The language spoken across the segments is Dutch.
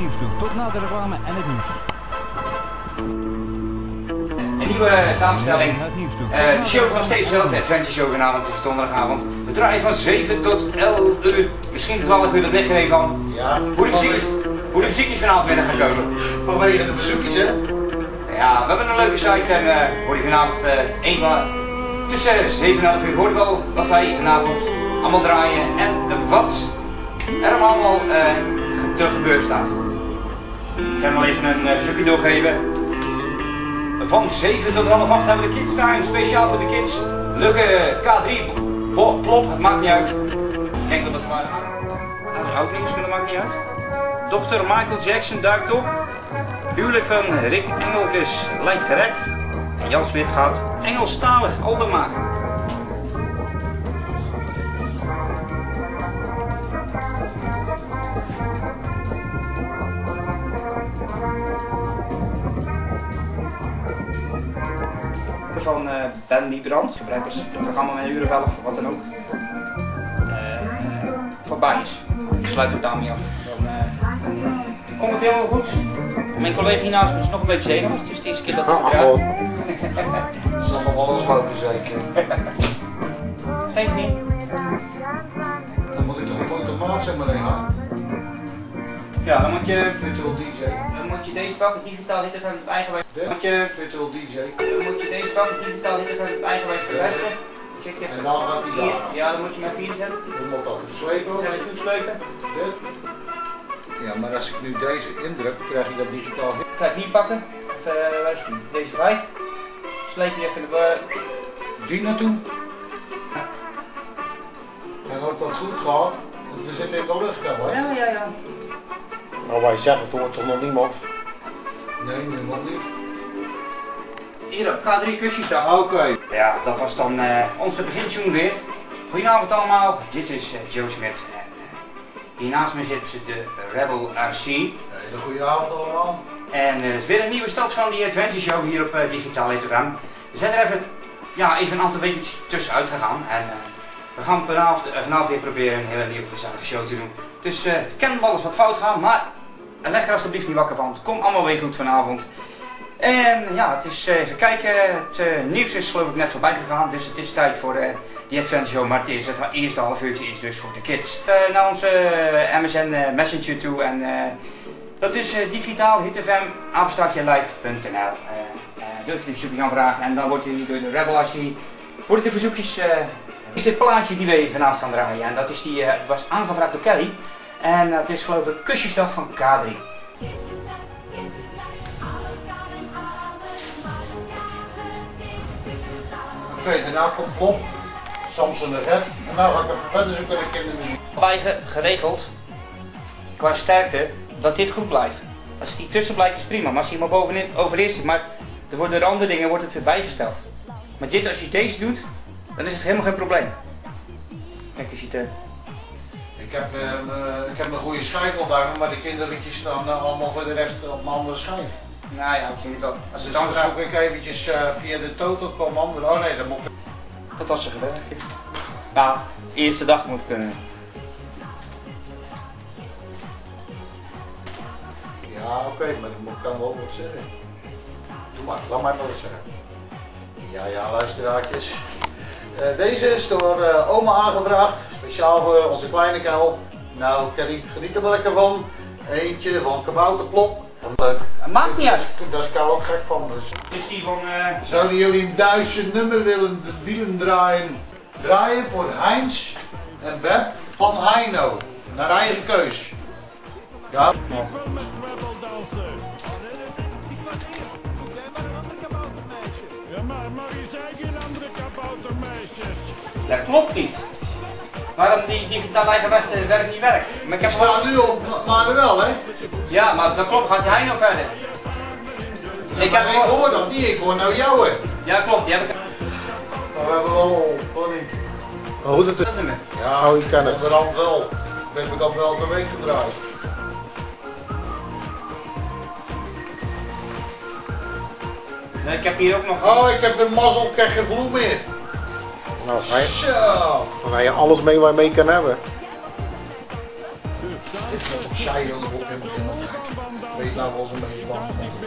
nieuws toe. Tot na de reclame en het nieuws. Een nieuwe samenstelling. De show is nog steeds wel, de Adventure Show vanavond, het is donderdagavond. We draaien van 7 tot 11 uur, misschien 12 uur, dat ligt er even aan. Ja. Hoe de muziek is vanavond binnen gaan komen. Vanwege de verzoekjes, hè? Ja, we hebben een leuke site en hoor je vanavond tussen 7 en 11 uur hoor je wel wat wij vanavond allemaal draaien en wat er allemaal te gebeuren staat. Ik ga wel even een verzoekje doorgeven. Van 7 tot half 8 hebben we de Kids Time, speciaal voor de kids. Leuke K3 plop, het maakt niet uit. Ik denk dat het maar oud is, maar dat maakt niet uit. Dr. Michael Jackson duikt op. Huwelijk van Rick Engelkes lijkt gered. En Jan Smit gaat Engelstalig album maken. Van Ben Liebrand, gebruikers het programma met uren wel of wat dan ook, voorbij is. Ik sluit het daarmee af. Dan komt het helemaal goed. Mijn collega hiernaast is nog een beetje zenuwachtig, het is de eerste keer dat ik het draai. Het zal nog wel eens lopen zeker. Geef niet. Dan moet ik toch een automaat zeg maar heen gaan. Ja, dan moet je... Virtual DJ. Dan moet je deze pakken digitaal niet even eigenwijs. Dan moet je... Virtual DJ. Dan moet je deze pakken digitaal niet even eigenwijs verwijzen. En dan gaat hij daar. Ja, dan moet je maar 4 zetten. Dan moet dat slepen. Dan naartoe slepen. Dit. Ja, maar als ik nu deze indruk, krijg je dat digitaal. Kijk, hier pakken. Waar is die? Deze 5. Sleep je even de... Die naartoe. En als dat goed gaat, want we zitten in de lucht hè? Ja. Nou, wij zeggen, het hoort toch nog niemand? Nee, nog niet. Hier op K3 kusjesdag. Oké. Ja, dat was dan onze begintune weer. Goedenavond allemaal, dit is Joe Smit. En hiernaast me zit de Rebel RC. Hele goede avond allemaal. En het is weer een nieuwe start van die Adventure Show hier op Digitaal FM. We zijn er even een aantal weken tussenuit gegaan. En we gaan vanavond weer proberen een hele nieuwe gezellige show te doen. Dus het kan wel eens wat fout gaan, maar leg er alsjeblieft niet wakker van. Het komt allemaal weer goed vanavond. En ja, het is even kijken, het nieuws is geloof ik net voorbij gegaan, dus het is tijd voor die Adventure Show, maar het eerste half uurtje is dus voor de kids. Naar onze MSN Messenger toe en dat is digitaal hitfm@live.nl. Durf je de verzoekjes aanvragen en dan wordt hij door de Rebel Archie, worden de verzoekjes, is dit plaatje die we vanavond gaan draaien en dat is was aangevraagd door Kelly en dat is geloof ik Kusjesdag van K3. Oké, daarna komt Plop, Samson de Red. En nou ga ik even verder zoeken naar de kindermuziek. Wij geregeld, qua sterkte, dat dit goed blijft. Als die tussen blijft is prima, maar als hij maar bovenin overeerst zit, maar er worden door andere dingen wordt het weer bijgesteld. Maar dit, als je deze doet, dan is het helemaal geen probleem. Kijk, je ziet Ik heb een goede schijf onthouden, maar de kinderliedjes staan allemaal voor de rest op mijn andere schijf. nou ja, ik zie het wel. Als het Dus dan dan zoek ik eventjes via de total command. Oh nee, dat moet ik. dat was ze gewerkt. Ja, eerste dag moet kunnen. Ja, oké, maar dat kan wel wat zeggen. Doe maar, laat mij maar wat zeggen. Ja, luisteraartjes. Deze is door oma aangevraagd, speciaal voor onze kleine kuil. Nou, geniet er wel lekker van. Eentje van Kabouterplop. Leuk. Maakt niet uit. Daar is Kuil ook gek van. Dus. Dus die van... Zouden jullie een Duitse nummer willen draaien? Draaien voor Heinz en Beb van Heino. Naar eigen keus. Ja. Dat klopt niet. Waarom die digitaal eigenwijs werkt niet werkt. Maar ik Ik heb sta nu op, maar wel hè. ja, maar dat klopt, gaat hij nog verder. Ik hoor dat niet, ik hoor nou jou hè. Ja, klopt, die heb ik. Maar we hebben wel al, hoor niet. Maar hoe het Dat nummer. Ja, Oh, ik ken het. onderhand wel. Ik heb dat wel de week gedraaid. Nee, ik heb hier ook nog. Oh, ik heb de mazzel, ik krijg geen vloer meer. Nou, Zo. dan ga je alles mee waar je mee kan hebben. Ik vind het op zij ook helemaal gek. weet je nou wel eens een beetje van.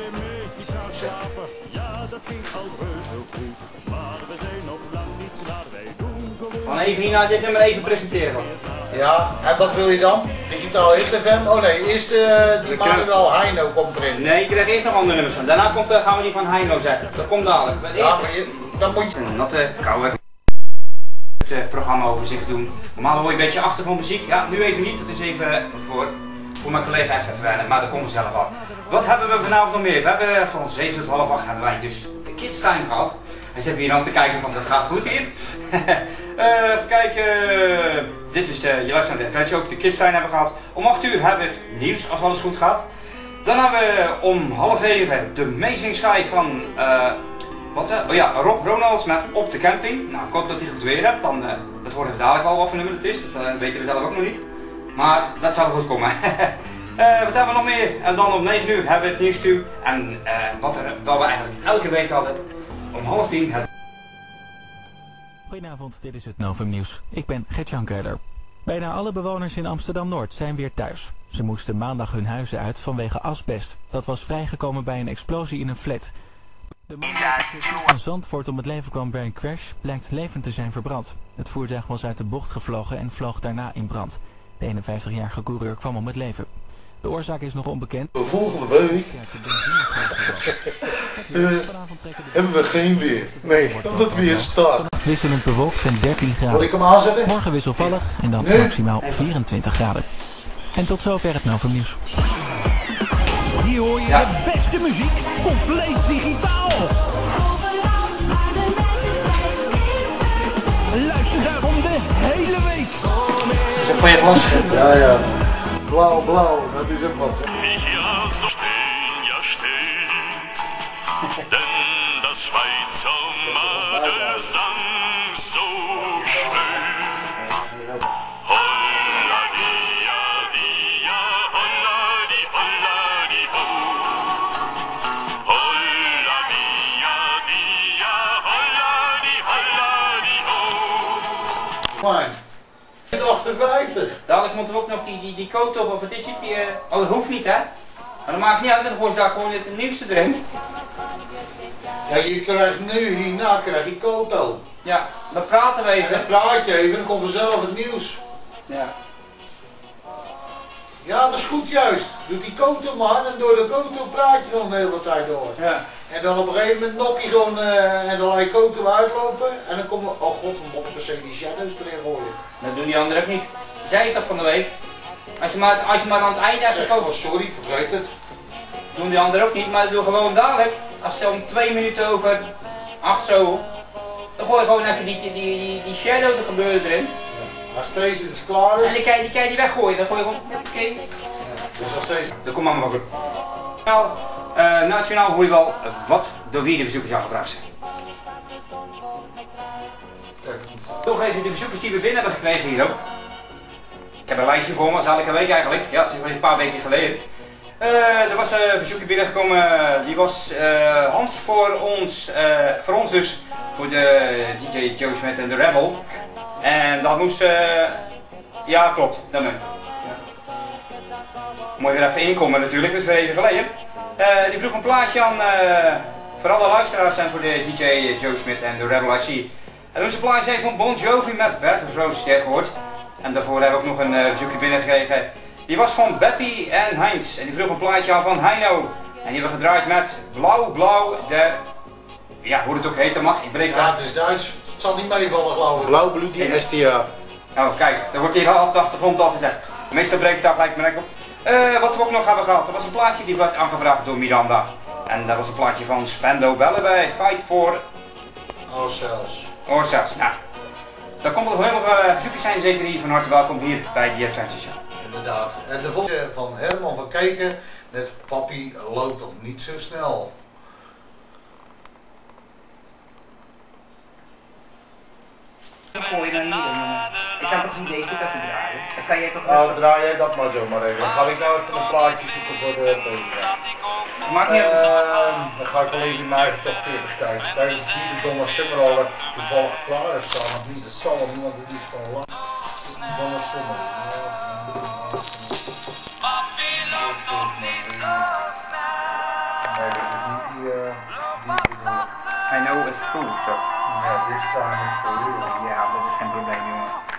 Van Evina dit nummer even presenteren. Ja, en wat wil je dan? Digitaal Hit FM? Oh nee, eerst die Manuel Heino komt erin. Nee, ik krijg eerst nog andere nummers van. Daarna gaan we die van Heino zeggen. Dat komt dadelijk. Maar Ja, maar dan moet je... een natte, koude het programma-overzicht doen. Normaal hoor je een beetje achtergrondmuziek. Ja, nu even niet. Dat is even voor mijn collega even verwennen. Maar dat komt vanzelf al. Wat hebben we vanavond nog meer? We hebben van 7 tot half 8 hebben wij dus de Kids Time gehad. En zitten hier aan te kijken, want dat gaat goed hier. Even kijken. Dit is je luistert naar de Adventure ook de Kids Time hebben gehad. Om 8 uur hebben we het nieuws als alles goed gaat. Dan hebben we om half 7 de Amazing Sky van Rob Ronalds met Op de Camping. Nou, ik hoop dat hij goed weer hebt. Dan, dat horen we dadelijk al wat voor nummer het is. Dat weten we zelf ook nog niet. Maar dat zal goed komen. Wat hebben we nog meer? En dan om 9 uur hebben we het nieuws toe. En wat we eigenlijk elke week hadden. Om half 10 het... Goedenavond, dit is het Novum Nieuws. Ik ben Gert-Jan Keuler. Bijna alle bewoners in Amsterdam-Noord zijn weer thuis. Ze moesten maandag hun huizen uit vanwege asbest. Dat was vrijgekomen bij een explosie in een flat. De man die van Zandvoort om het leven kwam bij een crash blijkt levend te zijn verbrand. Het voertuig was uit de bocht gevlogen en vloog daarna in brand. De 51-jarige coureur kwam om het leven. De oorzaak is nog onbekend. Volgende week hebben we geen weer. Nee, dat het weer staat. Wisselend bewolkt en 13 Moet graden. ik hem aanzetten? Morgen wisselvallig en dan maximaal 24 graden. En tot zover het Novum Nieuws. Hier hoor je de beste muziek, compleet digitaal. Luister daarom de hele week. Is dat voor je glas? Ja, ja. Blauw, blauw, dat is ook wat. Ja, so stehen, ja still, denn das Schweizer Madel sang so schön. Holla dia dia, holla di ho. Holla dia dia, holla di ho. Fijn. 58. Dadelijk moet er ook nog die coat op, of wat is het? Oh, dat hoeft niet hè? Maar dat maakt niet uit, dan gooi je daar gewoon het nieuwste erin. Ja, je krijgt nu, hierna krijg je Koto. Ja, dan praten we En even. dan praat je even, dan komt vanzelf het nieuws. Ja. Ja, dat is goed juist. Doe die Koto maar en door de Koto praat je gewoon de hele tijd door. Ja. En dan op een gegeven moment nok je gewoon en dan laat je Koto uitlopen. En dan komen, oh god, we moeten per se die shadows erin gooien. Dat doen die anderen ook niet. Zij is dat van de week. Als je maar aan het einde hebt Zeg, gekookt, oh sorry, vergeet het. doen die anderen ook niet. Maar doe gewoon dadelijk. Als het om 2 minuten over 8 zo, dan gooi je gewoon even die shadow er gebeuren erin. Als deze dus klaar En is. die kan je die weggooien. Dan gooi je gewoon, oké. Dus als deze. Dat komt allemaal goed. Nou, nationaal hoor je wel wat door wie de bezoekers aangevraagd zijn. Nog even de bezoekers die we binnen hebben gekregen hier ook. Ik heb een lijstje voor me, dat is elke week eigenlijk. Ja, het is wel een paar weken geleden. Er was een verzoekje binnengekomen, die was Hans voor ons dus, voor de DJ Joe Smith en de Rebel. En dat moest, ja klopt, dat moet. Moet je er even inkomen natuurlijk, dat is weer even geleden. Die vroeg een plaatje aan voor alle luisteraars en voor de DJ Joe Smith en de Rebel IC. En onze plaatje heeft van Bon Jovi met Bad Rose gehoord. En daarvoor hebben we ook nog een bezoekje binnengekregen. Die was van Beppie en Heinz. En die vroeg een plaatje aan van Heino. En die hebben we gedraaid met Blauw Blauw de... Ja, hoe het ook heet, dat mag. Ik breek Ja, het is Duits. Het zal niet meevallen, geloof ik. Blauwbloed die STA. Nou, kijk, er wordt hier al op de achtergrond al gezegd. Meestal breekt het gelijk merk op. Wat we ook nog hebben gehad, dat was een plaatje die werd aangevraagd door Miranda. En dat was een plaatje van Spendo Bellen bij Fight for Ourselves. Nou, daar komt nog heel veel bezoekers zijn, zeker hier van harte welkom hier bij The Adventure Show. Inderdaad. En de volgende van Herman van Kijken met Papi loopt nog niet zo snel. Gooi je naar hier, ik heb het idee dat te draaien. Dan kan je toch Nou, draai jij dat maar zo maar even. Dan ga ik nou even een plaatje zoeken voor de pagina. Maakt niet uit. Dan ga ik wel even in mijn eigen top 40 kijken. Kijk, het is niet de Donner Summer al toevallig klaar is staan. Nog niet, dat zal wel niet, want het is van lang. Donner Summer. I know it's true, so. Ja, this time is for real. Ja, dat is geen probleem, jongen.